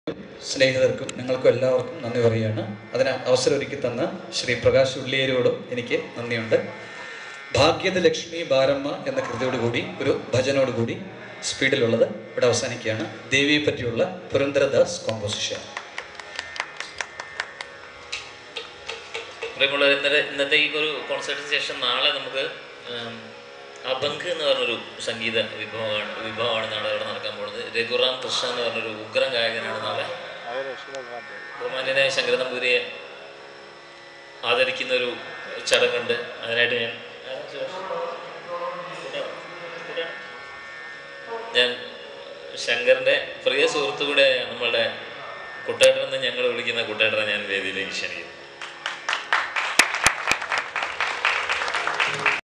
സ്നേഹിതർക്കും നിങ്ങൾക്കും എല്ലാവർക്കും നന്ദി പറയുകയാണ്. അതിന് അവസരം ഒരുക്കി തന്ന ശ്രീ പ്രകാശ് ഉള്ളിയേരോടും എനിക്ക് നന്ദിയുണ്ട്. ഭാഗ്യത ലക്ഷ്മി ബാരമ്മ എന്ന കൃതിയോടുകൂടി ഒരു ഭജനോടുകൂടി സ്പീഡിലുള്ളത് ഇവിടെ അവസാനിക്കുകയാണ്. ദേവിയെ പറ്റിയുള്ള പുരന്ദരദാസ് കോമ്പോസിഷൻ. ഇന്നത്തെ ഈ ഒരു കോൺസേർട്ടിന് ശേഷം നാളെ നമുക്ക് അബങ്ക് എന്ന് പറഞ്ഞൊരു സംഗീത വിഭവമാണ് നാളെ അവിടെ നടക്കാൻ പോകുന്നത്. രഘുറാം കൃഷ്ണ എന്ന് പറഞ്ഞൊരു ഉഗ്രം ഗായകനാണ് നാളെ. ബഹുമാന്യനായ ശങ്കര നമ്പൂതിരിയെ ആദരിക്കുന്ന ഒരു ചടങ്ങുണ്ട്. അതിനായിട്ട് ഞാൻ ശങ്കറിൻ്റെ പ്രിയ സുഹൃത്തു കൂടെ നമ്മളുടെ കുട്ടേട്ടനെന്ന് ഞങ്ങൾ വിളിക്കുന്ന കുട്ടേട്ടനെ ഞാൻ വേദിയിലേക്ക് ക്ഷണിക്കുന്നു.